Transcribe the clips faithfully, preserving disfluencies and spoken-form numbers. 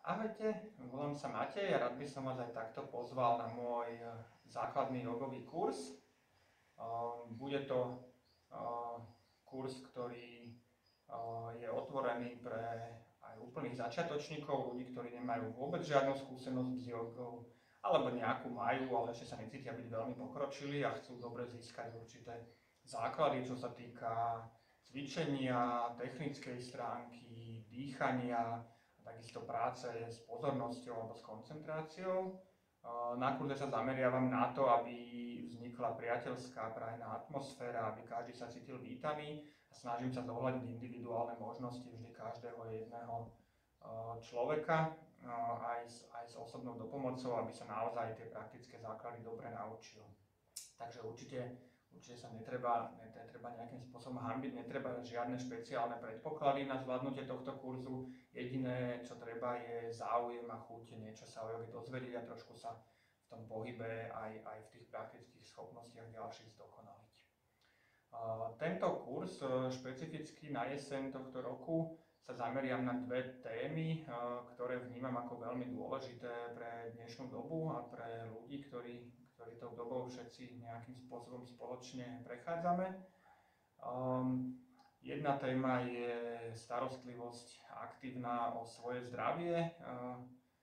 Ahojte, volám sa Matej a rád by som vás aj takto pozval na môj základný jogový kurz. Bude to kurz, ktorý je otvorený pre aj úplných začiatočníkov, ľudí, ktorí nemajú vôbec žiadnu skúsenosť s jogou, alebo nejakú majú, ale ešte sa necítia byť veľmi pokročilí a chcú dobre získať určité základy, čo sa týka cvičenia, technickej stránky, dýchania, takisto práce s pozornosťou alebo s koncentráciou. Na kurze sa zameriavam na to, aby vznikla priateľská prajená atmosféra, aby každý sa cítil vítaný a snažím sa zohľadniť individuálne možnosti vždy každého jedného človeka aj s, aj s osobnou dopomocou, aby sa naozaj tie praktické základy dobre naučil. Takže určite Určite sa netreba, netreba nejakým spôsobom hanbiť, netreba žiadne špeciálne predpoklady na zvládnutie tohto kurzu. Jediné, čo treba, je záujem a chuť niečo sa o joge dozvedieť a trošku sa v tom pohybe aj, aj v tých praktických schopnostiach ďalších zdokonaliť. Tento kurz špecificky na jeseň tohto roku sa zameriam na dve témy, ktoré vnímam ako veľmi dôležité pre dnešnú dobu a pre ľudí, ktorí ktorí tou dobou všetci nejakým spôsobom spoločne prechádzame. Um, jedna téma je starostlivosť aktívna o svoje zdravie uh,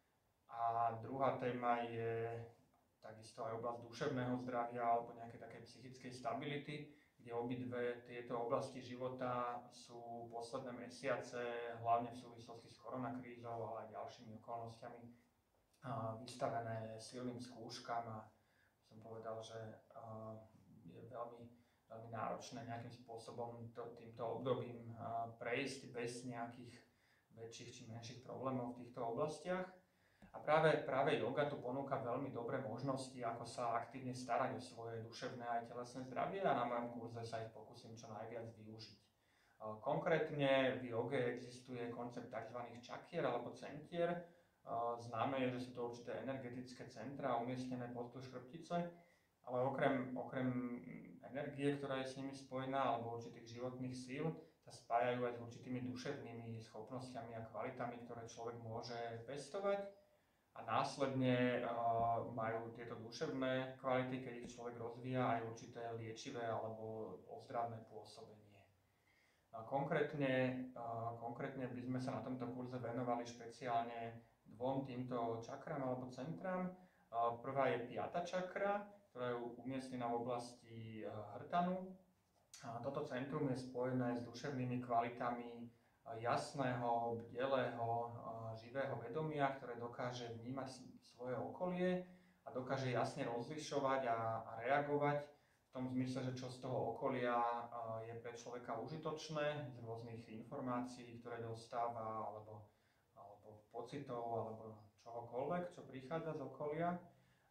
a druhá téma je takisto aj oblasť duševného zdravia alebo nejaké také psychickej stability, kde obidve tieto oblasti života sú posledné mesiace, hlavne v súvislosti s koronakrízou, ale aj ďalšími okolnostiami uh, vystavené silným skúškam a som povedal, že uh, je veľmi, veľmi náročné nejakým spôsobom to, týmto obdobím uh, prejsť bez nejakých väčších či menších problémov v týchto oblastiach. A práve, práve yoga tu ponúka veľmi dobré možnosti, ako sa aktívne starať o svoje duševné aj telesné zdravie a na mojom kurze sa ich pokúsim čo najviac využiť. Uh, konkrétne v joge existuje koncept tzv. Čakier alebo centier. Známe je, že sú to určité energetické centrá umiestnené pozdĺž chrbtice, ale okrem, okrem energie, ktorá je s nimi spojená, alebo určitých životných síl, sa spájajú aj s určitými duševnými schopnosťami a kvalitami, ktoré človek môže pestovať. A následne uh, majú tieto duševné kvality, keď ich človek rozvíja, aj určité liečivé alebo ozdravné pôsobenie. A konkrétne, uh, konkrétne by sme sa na tomto kurze venovali špeciálne dvom týmto čakrám alebo centrám. Prvá je piata čakra, ktorá je umiestnená v oblasti hrtanu. Toto centrum je spojené s duševnými kvalitami jasného, bdelého, živého vedomia, ktoré dokáže vnímať svoje okolie a dokáže jasne rozlišovať a, a reagovať v tom zmysle, že čo z toho okolia je pre človeka užitočné, z rôznych informácií, ktoré dostáva, alebo alebo pocitov, alebo čohokoľvek, čo prichádza z okolia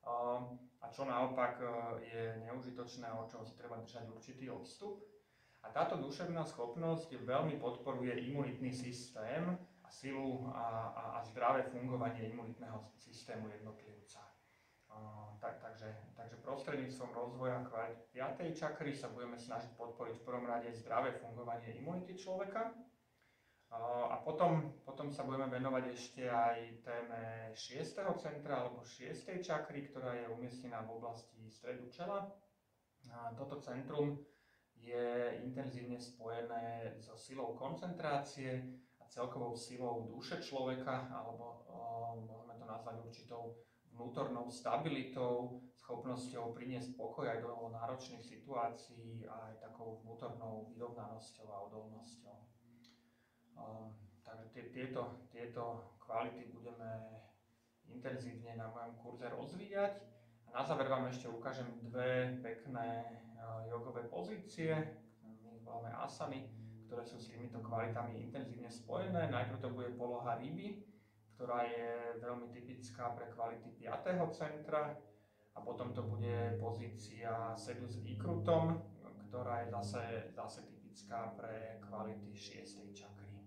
a čo naopak je neužitočné, od čoho si treba držať určitý odstup. A táto duševná schopnosť veľmi podporuje imunitný systém a silu a, a, a zdravé fungovanie imunitného systému jednotlivca. Tak, takže, takže prostredníctvom rozvoja kvalit piatej čakry sa budeme snažiť podporiť v prvom rade zdravé fungovanie imunity človeka. A potom, potom sa budeme venovať ešte aj téme šiesteho centra alebo šiestej čakry, ktorá je umiestnená v oblasti stredu čela. A toto centrum je intenzívne spojené so silou koncentrácie a celkovou silou duše človeka, alebo o, môžeme to nazvať určitou vnútornou stabilitou, schopnosťou priniesť pokoj aj do náročných situácií a aj takou vnútornou vyrovnanosťou a odolnosťou. Um, takže tieto, tieto kvality budeme intenzívne na mojom kurze rozvíjať. A na záver vám ešte ukážem dve pekné uh, jogové pozície, my ich voláme asany, ktoré sú s týmito kvalitami intenzívne spojené. Najprv to bude poloha ryby, ktorá je veľmi typická pre kvality piateho centra. A potom to bude pozícia sedu s výkrutom, ktorá je zase, zase typická pre kvality šiestej čakry.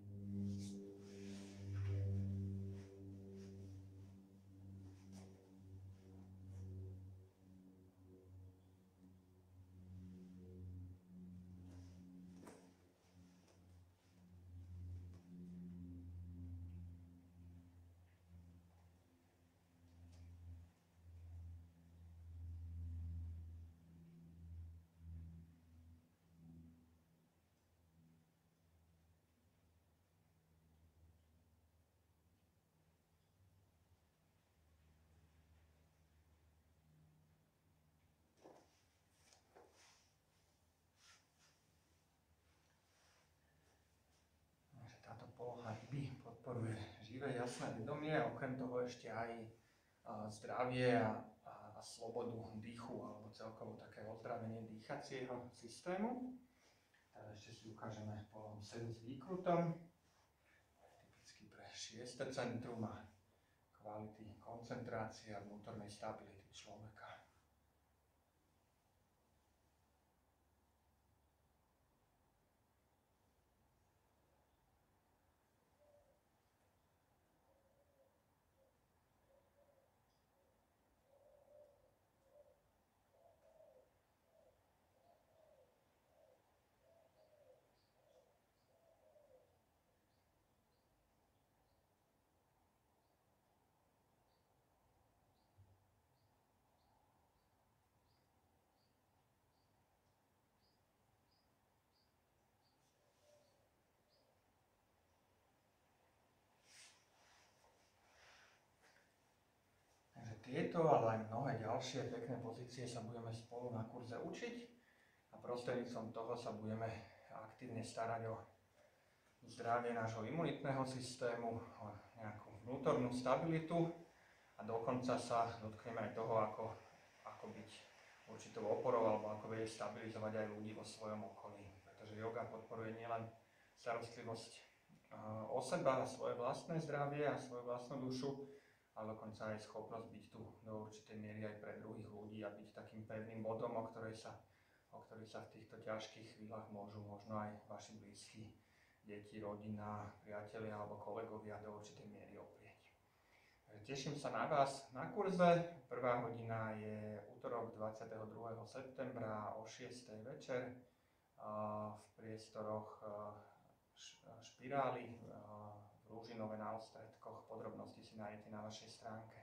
pohyby, podporuje živé, jasné vedomie a okrem toho ešte aj zdravie a, a, a slobodu dýchu alebo celkovo také ozdravenie dýchacieho systému. Teraz ešte si ukážeme polom sedm s výkrutom, typicky pre šieste centrum a kvality koncentrácie a vnútornej stability človeka. Tieto, ale aj mnohé ďalšie pekné pozície sa budeme spolu na kurze učiť a prostredníctvom toho sa budeme aktívne starať o zdravie nášho imunitného systému, o nejakú vnútornú stabilitu a dokonca sa dotkneme aj toho, ako, ako byť určitou oporou alebo ako vie stabilizovať aj ľudí vo svojom okolí. Pretože yoga podporuje nielen starostlivosť o seba, svoje vlastné zdravie a svoju vlastnú dušu, ale dokonca aj schopnosť byť tu do určitej miery aj pre druhých ľudí a byť takým pevným bodom, o ktorej sa, o ktorý sa v týchto ťažkých chvíľach môžu možno aj vaši blízki, deti, rodina, priatelia alebo kolegovia do určitej miery oprieť. Teším sa na vás na kurze. Prvá hodina je útorok dvadsiateho druhého septembra o šiestej večer v priestoroch Špirály v Ružinove na Ostredkoch. Podrobnosti si nájdete na našej stránke.